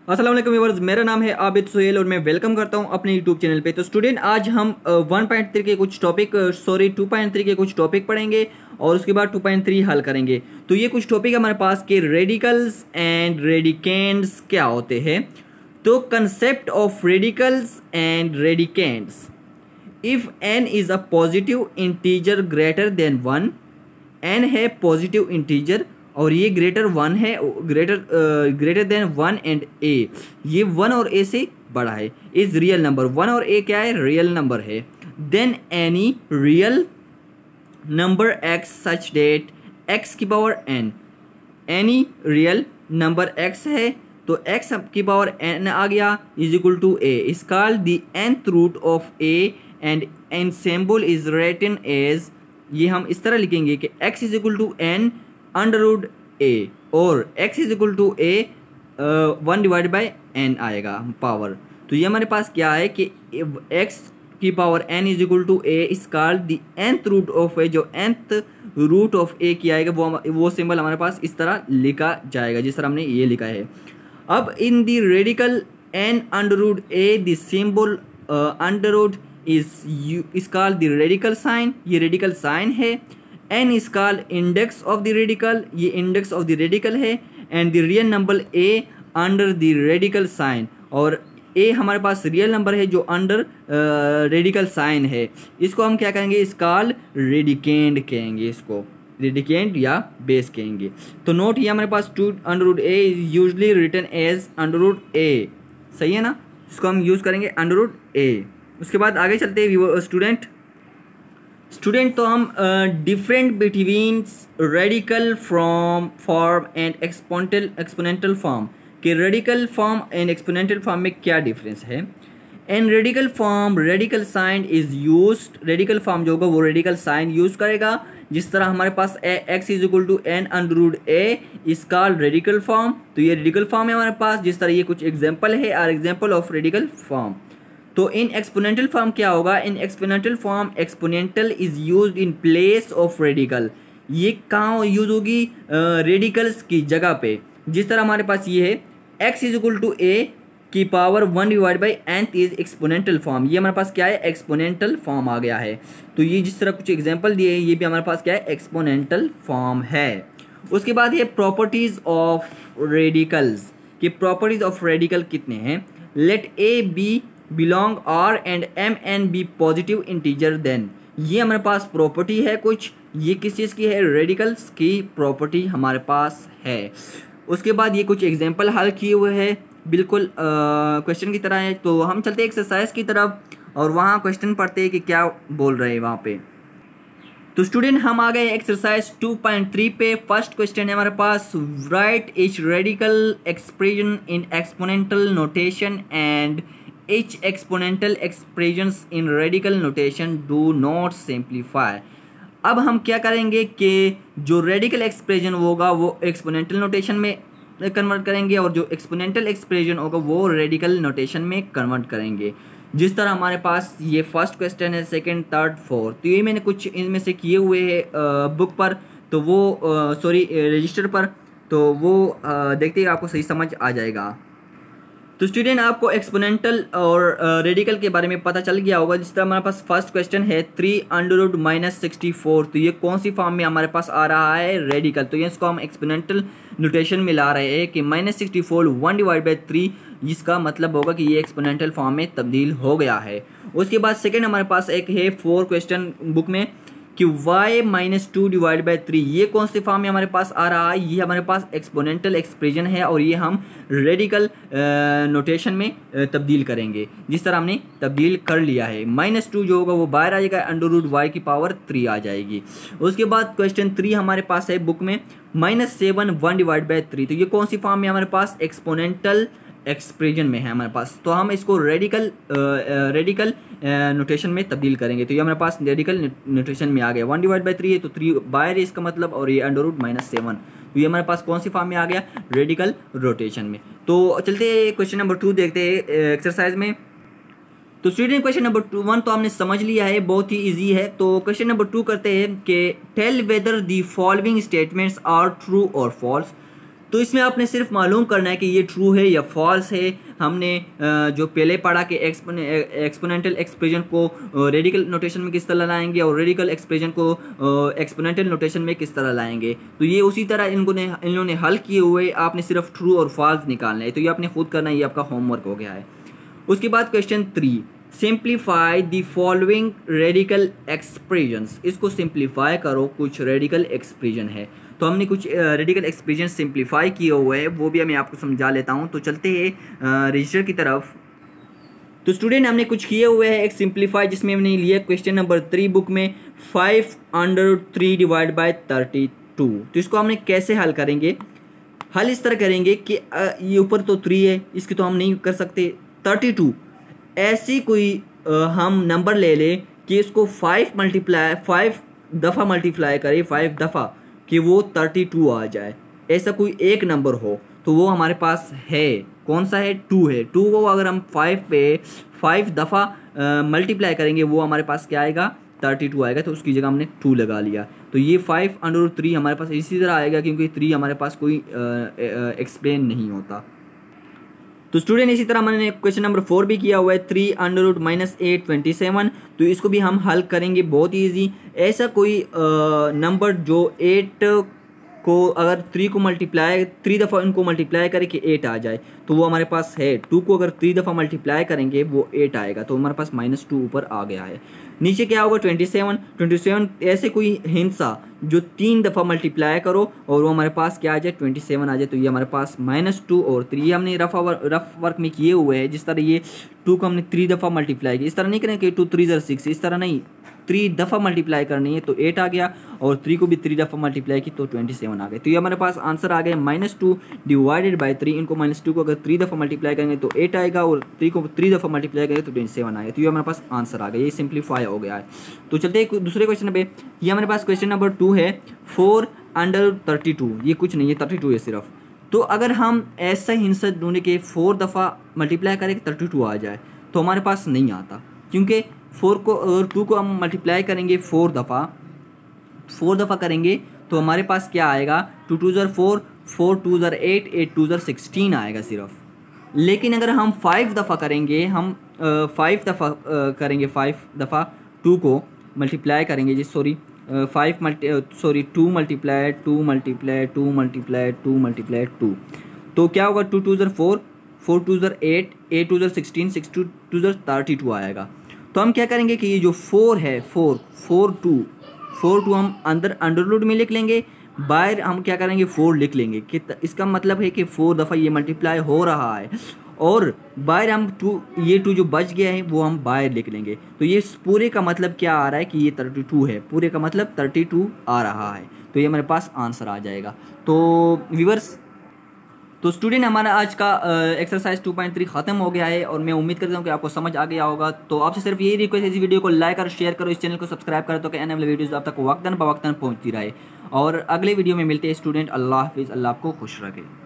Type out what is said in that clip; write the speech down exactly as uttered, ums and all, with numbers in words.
अस्सलाम वालेकुम व्यूअर्स, मेरा नाम है आबिद सुहेल और मैं वेलकम करता हूं अपने यूट्यूब चैनल पे। तो स्टूडेंट, आज हम वन पॉइंट थ्री के कुछ topic sorry two point three के कुछ टॉपिक पढ़ेंगे और उसके बाद टू पॉइंट थ्री हल करेंगे। तो ये कुछ टॉपिक हमारे पास के रेडिकल्स एंड रेडिकेंड्स क्या होते हैं। तो concept of radicals and radicands, if n is a positive integer greater than one, n है पॉजिटिव इंटीजर और ये ग्रेटर वन है, greater greater than one and a, ये वन और ए से बड़ा है, इज रियल नंबर। वन और ए क्या है? रियल नंबर है। Then any real number x such that x की power n, any real number x है तो एक्स की पावर एन आ गया is equal to a, is called the nth root of a and n symbol is written as, ये हम इस तरह लिखेंगे कि x is equal to n under root a और x is equal to a one divide by N आएगा power. तो ये हमारे पास क्या है कि x की power n is equal to a is called the nth root of a, जो nth रूट ऑफ ए की आएगा वो वो सिंबल हमारे पास इस तरह लिखा जाएगा जिस तरह हमने ये लिखा है। अब in the radical n under root a the symbol under root is is called the radical sign, ये रेडिकल साइन है। n is called index of the radical, ये इंडेक्स ऑफ द रेडिकल है। And the real number a under the radical sign, और a हमारे पास real number है जो under radical sign है, इसको हम क्या कहेंगे? इस कॉल्ड रेडिकेंड कहेंगे, इसको रेडिकेंड या बेस कहेंगे। तो नोट ये हमारे पास two under root a is usually written as under root a, सही है ना? इसको हम यूज करेंगे अंडर रूट ए। उसके बाद आगे चलते हैं स्टूडेंट स्टूडेंट तो हम different between radical from form and exponential exponential form, के radical form and exponential form में क्या डिफरेंस है। And radical form radical sign is used, radical form जो होगा वो रेडिकल साइन यूज करेगा, जिस तरह हमारे पास x is equal to n under root a is called radical form. तो ये रेडिकल फॉर्म है हमारे पास, जिस तरह ये कुछ एग्जाम्पल है are example of radical form. तो इन एक्सपोनेंटल फॉर्म क्या होगा? In exponential form exponential is used in place of radical, ये कहाँ यूज होगी? रेडिकल्स की जगह पे। जिस तरह हमारे पास ये है x is equal to a की power one divide by nth is exponential form, ये हमारे पास क्या है? एक्सपोनेंटल फॉर्म आ गया है। तो ये जिस तरह कुछ एग्जाम्पल दिए ये भी हमारे पास क्या है? एक्सपोनेंटल फॉर्म है। उसके बाद ये प्रॉपर्टीज ऑफ रेडिकल्स, कि प्रॉपर्टीज ऑफ रेडिकल कितने हैं? Let a b belong R and m n be positive integer, then ये हमारे पास प्रॉपर्टी है कुछ, ये किस चीज़ की है? रेडिकल्स की प्रॉपर्टी हमारे पास है। उसके बाद ये कुछ एग्जांपल हल किए हुए हैं, बिल्कुल क्वेश्चन की तरह है। तो हम चलते हैं एक्सरसाइज की तरफ और वहाँ क्वेश्चन पढ़ते हैं कि क्या बोल रहे हैं वहाँ पे। तो स्टूडेंट हम आ गए एक्सरसाइज टू पॉइंट थ्री पे। फर्स्ट क्वेश्चन है हमारे पास, write each radical expression in exponential notation and each exponential expressions in radical notation do not simplify। अब हम क्या करेंगे कि जो रेडिकल एक्सप्रेशन होगा वो एक्सपोनेंटल नोटेशन में कन्वर्ट करेंगे और जो एक्सपोनेंटल एक्सप्रेशन होगा वो रेडिकल नोटेशन में कन्वर्ट करेंगे। जिस तरह हमारे पास ये फर्स्ट क्वेश्चन है, सेकंड, थर्ड, फोर्थ, तो ये मैंने कुछ इनमें से किए हुए हैं बुक पर, तो वो सॉरी रजिस्टर पर, तो वो देखते ही आपको सही समझ आ जाएगा। तो स्टूडेंट आपको एक्सपोनेंटल और रेडिकल के बारे में पता चल गया होगा। जिस तरह हमारे पास फर्स्ट क्वेश्चन है three under root minus sixty four, तो ये कौन सी फॉर्म में हमारे पास आ रहा है? रेडिकल। तो ये इसको हम एक्सपोनेंटल नोटेशन में ला रहे हैं कि minus sixty four one divide by three, जिसका मतलब होगा कि ये एक्सपोनेंटल फॉर्म में तब्दील हो गया है। उसके बाद सेकेंड हमारे पास एक है फोर क्वेश्चन बुक में कि y minus two divide by three, ये कौन से फॉर्म में हमारे पास आ रहा है? ये हमारे पास एक्सपोनेंटल एक्सप्रेशन है और ये हम रेडिकल नोटेशन में आ, तब्दील करेंगे, जिस तरह हमने तब्दील कर लिया है। माइनस टू जो होगा वो बाहर आ जाएगा, अंडर रूट वाई की पावर थ्री आ जाएगी। उसके बाद क्वेश्चन थ्री हमारे पास है बुक में, minus seven one divide by three, तो ये कौन सी फॉर्म में हमारे पास? एक्सपोनेंटल एक्सप्रेशन में है हमारे पास, तो हम इसको रेडिकल रेडिकल नोटेशन में तब्दील करेंगे। तो ये हमारे पास रेडिकल नोटेशन में आ गया, वन डिवाइड बाई थ्री है तो थ्री बाहर है इसका मतलब, और ये अंडर रूट माइनस सेवन, तो ये हमारे पास कौन सी फॉर्म में आ गया? रेडिकल रोटेशन में। तो चलते क्वेश्चन नंबर टू देखते हैं एक्सरसाइज में। तो student question number two one तो हमने समझ लिया है, बहुत ही इजी है। तो क्वेश्चन नंबर टू करते हैं कि tell whether the following statements are true और फॉल्स। तो इसमें आपने सिर्फ मालूम करना है कि ये ट्रू है या फॉल्स है। हमने जो पहले पढ़ा कि एक्सपोनेंशियल एक्सप्रेशन को रेडिकल नोटेशन में किस तरह लाएंगे और रेडिकल एक्सप्रेशन को एक्सपोनेंशियल नोटेशन में किस तरह लाएंगे, तो ये उसी तरह इनको ने इन्होंने हल किए हुए, आपने सिर्फ ट्रू और फॉल्स निकालना है। तो ये आपने खुद करना है, ये आपका होमवर्क हो गया है। उसके बाद question three, simplify the following radical expressions. इसको सिंप्लीफाई करो, कुछ रेडिकल एक्सप्रेशन है। तो हमने कुछ रेडिकल एक्सप्रेशन सिंप्लीफाई किए हुए हैं, वो भी मैं आपको समझा लेता हूँ। तो चलते हैं रजिस्टर की तरफ। तो स्टूडेंट हमने कुछ किए हुए हैं एक सिंप्लीफाई, जिसमें हमने लिया क्वेश्चन नंबर थ्री बुक में five under three divide by thirty two. तो इसको हमने कैसे हल करेंगे? हल इस तरह करेंगे कि ये ऊपर तो थ्री है, इसकी तो हम नहीं कर सकते। थर्टी टू ऐसी कोई आ, हम नंबर ले लें कि इसको फाइव मल्टीप्लाई फाइव दफ़ा मल्टीप्लाई करें, फाइव दफ़ा, कि वो थर्टी टू आ जाए। ऐसा कोई एक नंबर हो तो वो हमारे पास है। कौन सा है? टू है। टू को अगर हम फाइव पे फाइव दफ़ा मल्टीप्लाई करेंगे वो हमारे पास क्या आएगा? थर्टी टू आएगा। तो उसकी जगह हमने टू लगा लिया। तो ये फाइव अंडर थ्री हमारे पास इसी तरह आएगा, क्योंकि थ्री हमारे पास कोई एक्सप्लेन नहीं होता। तो स्टूडेंट इसी तरह मैंने क्वेश्चन नंबर फोर भी किया हुआ है, three under root minus eight twenty seven. तो इसको भी हम हल करेंगे बहुत ईजी। ऐसा कोई नंबर जो एट को अगर थ्री को मल्टीप्लाई थ्री दफ़ा इनको मल्टीप्लाई करे कि एट आ जाए, तो वो हमारे पास है। टू को अगर थ्री दफ़ा मल्टीप्लाई करेंगे वो एट आएगा। तो हमारे पास माइनस टू ऊपर आ गया है। नीचे क्या होगा? Twenty seven. ट्वेंटी सेवन ऐसे कोई हिंसा जो तीन दफ़ा मल्टीप्लाई करो और वो हमारे पास क्या आ जाए? ट्वेंटी सेवन आ जाए। तो ये हमारे पास माइनस टू और थ्री हमने रफ रफ वर्क में किए हुए हैं। जिस तरह ये टू को हमने थ्री दफ़ा मल्टीप्लाई किया, इस तरह नहीं करेंगे कि टू थ्री ज़र सिक्स, इस तरह नहीं, थ्री दफ़ा मल्टीप्लाई करनी है तो एट आ गया, और थ्री को भी थ्री दफ़ा मल्टीप्लाई की तो ट्वेंटी सेवन आ गए। तो ये हमारे पास आंसर आ गया minus two divided by three. इनको माइनस टू को अगर थ्री दफ़ा मल्टीप्लाई करेंगे तो एट आएगा, और थ्री को थ्री दफ़ा मल्टीप्लाई करेंगे तो ट्वेंटी सेवन आएगा। तो ये हमारे पास आंसर आ गया, ये सिंप्लीफाई हो गया है। तो चलते हैं दूसरे क्वेश्चन पे। ये हमारे पास क्वेश्चन नंबर टू है, फोर अंडर थर्टी टू। ये कुछ नहीं है, थर्टी टू है सिर्फ। तो अगर हम ऐसा हिंसा ढूंढे कि फोर दफ़ा मल्टीप्लाई करें कि थर्टी टू आ जाए, तो हमारे पास नहीं आता, क्योंकि फोर को अगर टू को हम मल्टीप्लाई करेंगे फोर दफ़ा फोर दफ़ा करेंगे तो हमारे पास क्या आएगा? टू टू ज़र फोर, फोर टू ज़र एट, एट टू ज़र सिक्सटीन आएगा सिर्फ। लेकिन अगर हम फाइव दफ़ा करेंगे, हम फाइव दफ़ा करेंगे फाइव दफ़ा टू को मल्टीप्लाई करेंगे जी sorry five multi sorry two multiply two multiply two multiply two multiply two, तो क्या होगा? टू टू ज़र फोर, फोर टू ज़र एट, एट टू ज़र सिक्सटीन, सिक्स टू टू ज़र थर्टी टू आएगा। तो हम क्या करेंगे कि ये जो फोर है, four four two four two हम अंदर अंडर रूट में लिख लेंगे, बाहर हम क्या करेंगे? फोर लिख लेंगे। कि इसका मतलब है कि फोर दफ़ा ये मल्टीप्लाई हो रहा है, और बाहर हम टू ये टू जो बच गया है वो हम बाहर लिख लेंगे। तो ये पूरे का मतलब क्या आ रहा है कि ये थर्टी टू है, पूरे का मतलब थर्टी टू आ रहा है। तो ये हमारे पास आंसर आ जाएगा। तो व्यूअर्स, तो स्टूडेंट हमारा आज का एक्सरसाइज टू पॉइंट थ्री ख़त्म हो गया है, और मैं उम्मीद करता हूँ कि आपको समझ आ गया होगा। तो आपसे सिर्फ यही रिक्वेस्ट है, इस वीडियो को लाइक और शेयर करो, इस चैनल को सब्सक्राइब करो, तो कि आने वाली वीडियोज़ आप तक वक्तन बवक्तन पहुँचती रहे। और अगले वीडियो में मिलते हैं स्टूडेंट। अल्लाह हाफिज़, अल्लाह आपको खुश रखे।